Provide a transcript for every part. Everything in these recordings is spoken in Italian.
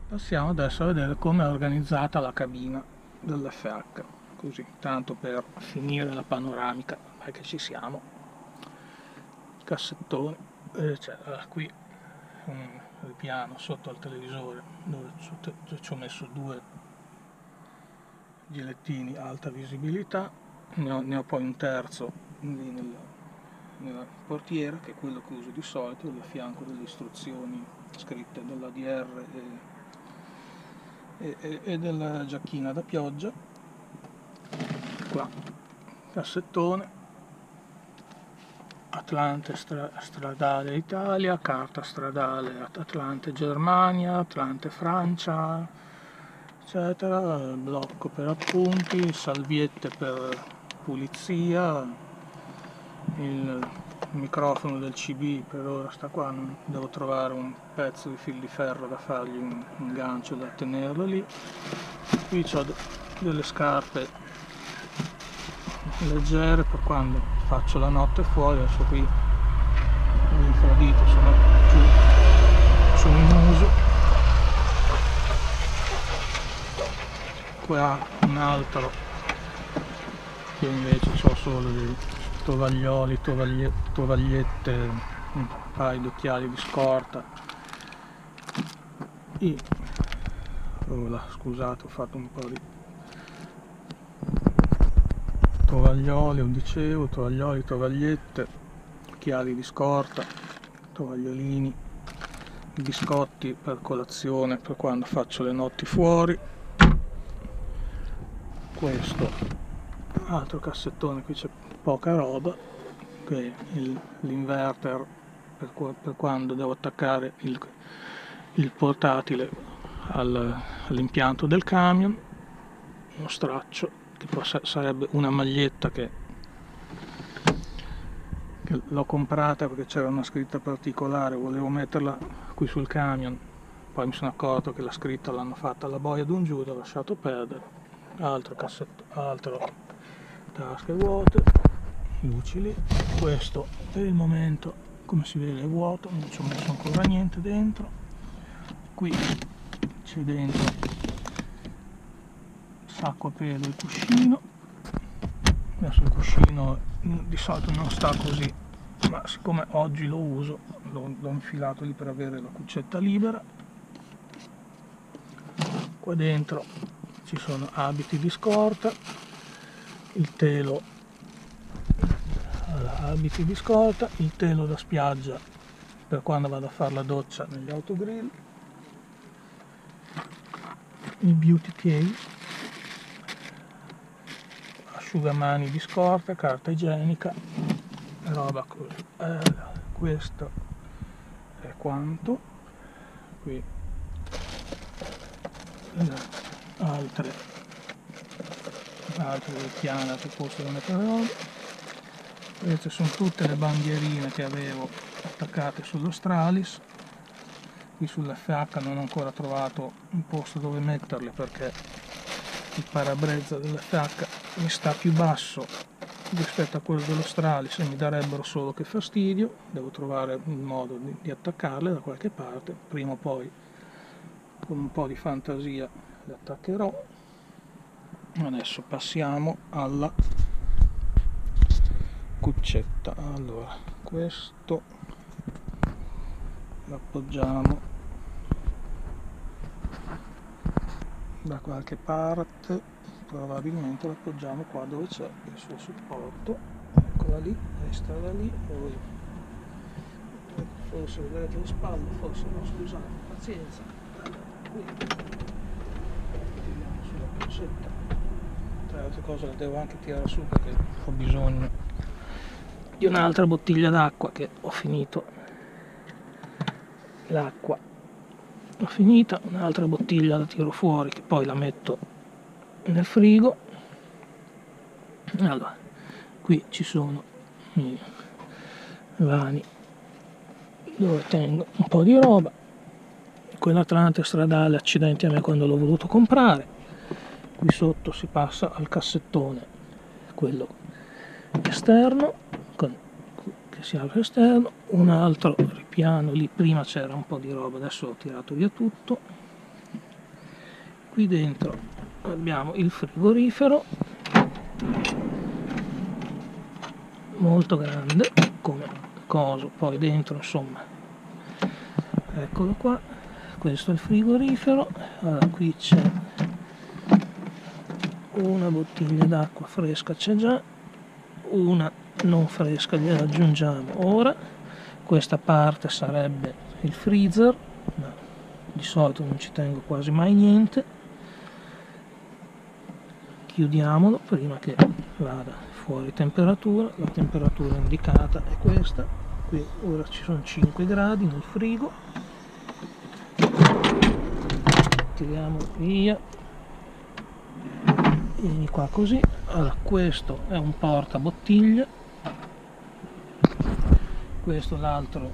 Passiamo adesso a vedere come è organizzata la cabina dell'FH, così, tanto per finire la panoramica, perché ci siamo. Cassettone, c'è qui un ripiano sotto al televisore dove ci ho messo due gilettini alta visibilità, ne ho poi un terzo lì nella portiera, che è quello che uso di solito, lì a fianco delle istruzioni scritte dall'ADR e della giacchina da pioggia. Qua cassettone, Atlante stradale Italia, carta stradale Atlante Germania, Atlante Francia, eccetera, blocco per appunti, salviette per pulizia, il microfono del CB per ora sta qua, non devo trovare un pezzo di fil di ferro da fargli un gancio da tenerlo lì. Qui ho delle scarpe leggere per quando faccio la notte fuori. Adesso qui gli infradito sono in uso. Qua un altro che invece ho solo dei tovaglioli, tovagliette, un paio di occhiali di scorta. Scusate, ho fatto un po' di tovaglioli, tovagliette, occhiali di scorta, tovagliolini, biscotti per colazione per quando faccio le notti fuori. Questo altro cassettone, qui c'è poca roba, qui l'inverter per quando devo attaccare il portatile all'impianto del camion, uno straccio che poi sarebbe una maglietta che l'ho comprata perché c'era una scritta particolare, volevo metterla qui sul camion, poi mi sono accorto che la scritta l'hanno fatta alla boia d'un giù, l'ho lasciato perdere. Altro tasche vuote, luci lì. Questo per il momento, come si vede, è vuoto, non ci ho messo ancora niente dentro. Qui c'è dentro sacco a pelo e cuscino. Adesso il cuscino di solito non sta così, ma siccome oggi lo uso, l'ho infilato lì per avere la cuccetta libera. Qua dentro ci sono abiti di scorta, il telo, abiti di scorta, il telo da spiaggia per quando vado a fare la doccia negli autogrill, il beauty case, asciugamani di scorta, carta igienica, roba così. Questo è quanto. Qui altre piane che possono mettere roba. Queste sono tutte le bandierine che avevo attaccate sullo Stralis. Qui sull'FH non ho ancora trovato un posto dove metterle perché il parabrezza dell'FH mi sta più basso rispetto a quello dello Stralis e mi darebbero solo che fastidio. Devo trovare un modo di attaccarle da qualche parte, prima o poi con un po' di fantasia le attaccherò. Adesso passiamo alla cuccetta. Allora, questo l'appoggiamo da qualche parte, probabilmente l'appoggiamo qua dove c'è il suo supporto. Eccola lì, resta da lì. Forse vedrete le spalle, forse no, scusate, pazienza. Qui tiriamo sulla cuccetta. Tra le altre cose la devo anche tirare su perché ho bisogno di un'altra bottiglia d'acqua, che ho finito l'acqua, l'ho finita. Un'altra bottiglia la tiro fuori, che poi la metto nel frigo. Allora, qui ci sono i vani dove tengo un po' di roba. Quell'Atlante stradale, accidenti a me quando l'ho voluto comprare. Qui sotto si passa al cassettone, quello esterno, che si apre esterno. Un altro ripiano lì, prima c'era un po' di roba, adesso ho tirato via tutto. qui dentro abbiamo il frigorifero molto grande come coso, poi dentro insomma, eccolo qua, questo è il frigorifero. Allora, qui c'è una bottiglia d'acqua fresca, c'è già una non fresca, gliela aggiungiamo ora. Questa parte sarebbe il freezer, ma di solito non ci tengo quasi mai niente. Chiudiamolo prima che vada fuori temperatura. La temperatura indicata è questa, qui ora ci sono 5 gradi nel frigo. Tiriamo via, vieni qua così. Allora, questo è un portabottiglie, questo l'altro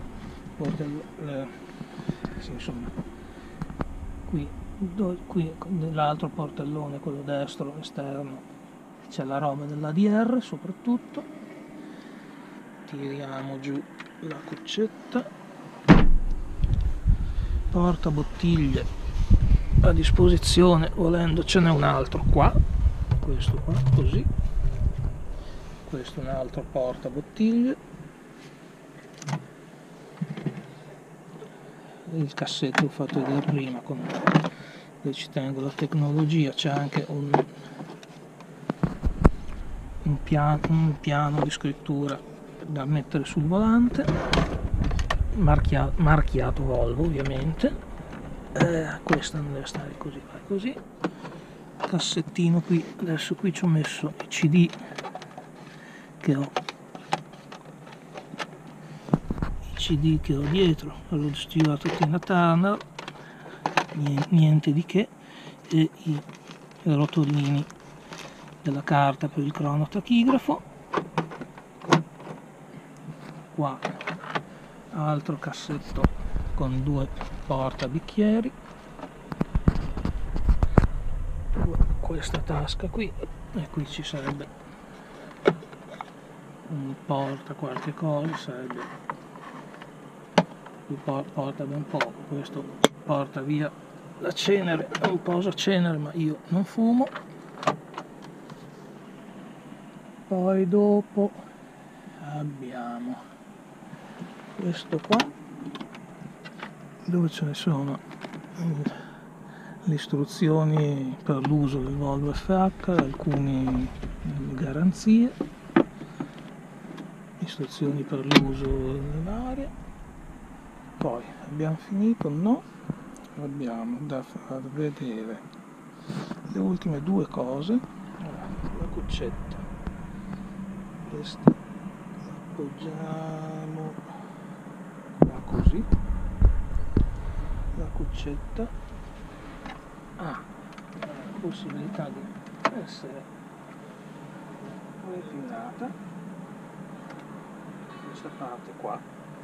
sì, insomma, qui l'altro portellone, quello destro esterno, c'è la roba dell'ADR soprattutto. Tiriamo giù la cuccetta, portabottiglie a disposizione, volendo ce n'è un altro qua, questo qua così, questo è un altro portabottiglie, il cassetto l'ho fatto vedere prima, dove ci tengo la tecnologia, c'è anche un piano di scrittura da mettere sul volante, marchiato Volvo ovviamente. Questa non deve stare così, vai così. Cassettino qui, adesso qui ci ho messo i CD che ho, dietro, Rod Stewart, Tina Turner, niente di che, e i rotolini della carta per il cronotachigrafo. Qua altro cassetto con 2 portabicchieri, questa tasca qui, e qui ci sarebbe un porta qualche cosa, sarebbe, qui porta ben poco, questo porta via la cenere, è un posacenere ma io non fumo. Poi dopo abbiamo questo qua, dove ce ne sono le istruzioni per l'uso del Volvo FH, alcune garanzie, istruzioni per l'uso dell'aria. Poi abbiamo finito? No, abbiamo da far vedere le ultime 2 cose. La cuccetta, questa la appoggiamo qua così, la cuccetta ha la possibilità di essere refinata, questa parte qua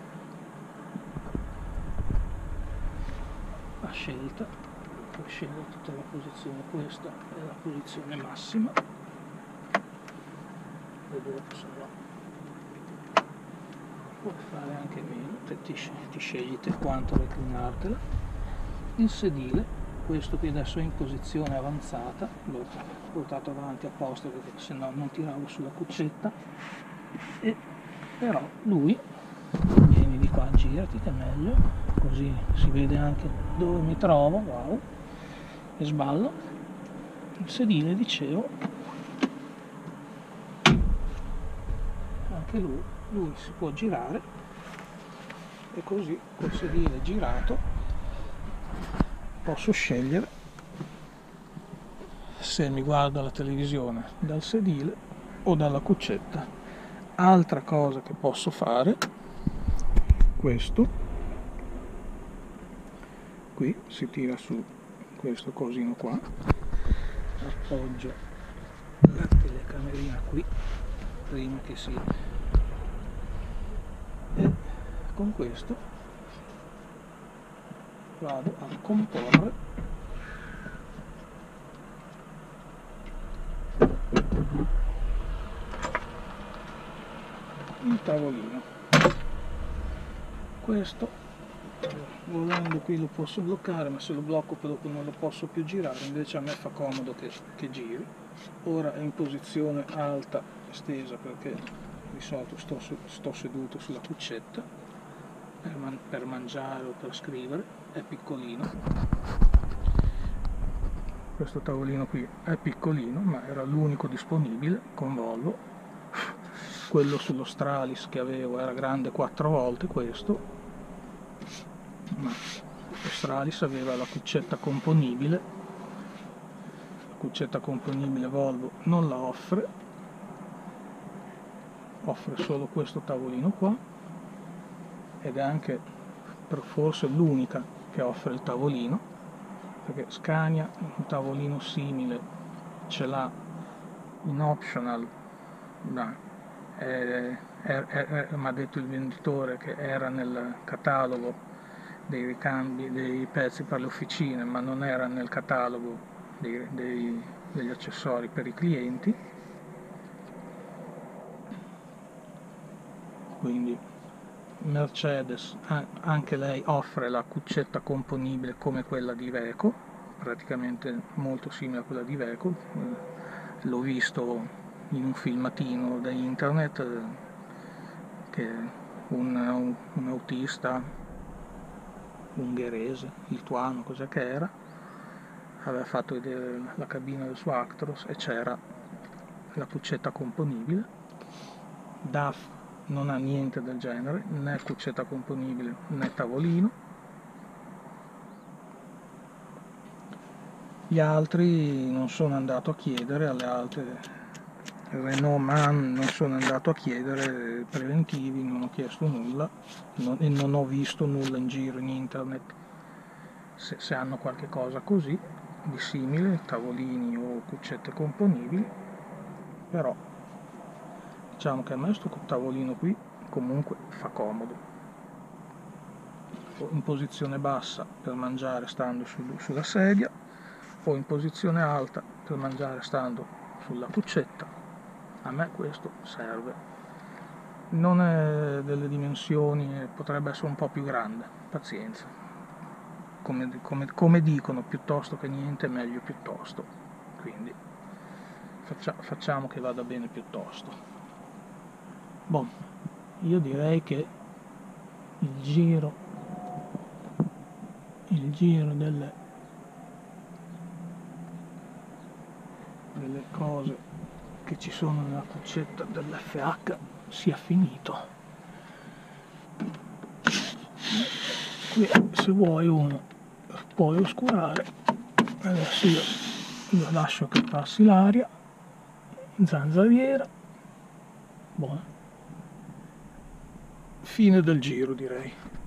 a scelta, puoi scegliere tutta la posizione, questa è la posizione massima, e dopo se no puoi fare anche meno, ti scegli te quanto reclinartela. Il sedile, questo qui adesso è in posizione avanzata, l'ho portato avanti apposta perché se no non tiravo sulla cuccetta, e però lui, vieni di qua, girati che è meglio, così si vede anche dove mi trovo, wow, e sballo. Il sedile, dicevo, anche lui si può girare, e così col sedile girato posso scegliere se mi guardo la televisione dal sedile o dalla cuccetta. Altra cosa che posso fare, questo qui si tira su questo cosino qua, appoggio la telecamerina qui prima che si, e con questo vado a comporre il tavolino. Questo Volendo qui lo posso bloccare, ma se lo blocco poi dopo non lo posso più girare, invece a me fa comodo che giri. Ora è in posizione alta stesa perché di solito sto seduto sulla cuccetta per mangiare o per scrivere. È piccolino, questo tavolino qui è piccolino, ma era l'unico disponibile con Volvo. Quello sullo Stralis che avevo era grande 4 volte questo, ma lo Stralis aveva la cuccetta componibile. La cuccetta componibile Volvo non la offre solo questo tavolino qua, ed è anche forse l'unica che offre il tavolino, perché Scania un tavolino simile ce l'ha in optional, mi ha detto il venditore che era nel catalogo dei ricambi dei pezzi per le officine, ma non era nel catalogo degli accessori per i clienti. Quindi Mercedes anche lei offre la cuccetta componibile come quella di Iveco, praticamente molto simile a quella di Iveco. L'ho visto in un filmatino da internet che un autista ungherese, lituano, cos'è che era, aveva fatto vedere la cabina del suo Actros e c'era la cuccetta componibile. DAF non ha niente del genere, né cuccetta componibile né tavolino. Gli altri non sono andato a chiedere, alle altre Renault Man non sono andato a chiedere preventivi, non ho chiesto nulla e non ho visto nulla in giro in internet se hanno qualche cosa così di simile, tavolini o cuccette componibili. Però diciamo che a me sto tavolino qui comunque fa comodo, o in posizione bassa per mangiare stando sulla sedia, o in posizione alta per mangiare stando sulla cuccetta. A me questo serve. Non è delle dimensioni, potrebbe essere un po' più grande, pazienza. Come dicono, piuttosto che niente, meglio piuttosto. Quindi facciamo che vada bene piuttosto. Boh, io direi che il giro delle cose che ci sono nella cuccetta dell'FH sia finito. Qui se vuoi uno puoi oscurare, adesso io lascio che passi l'aria, zanzariera, buona. Fine del giro direi.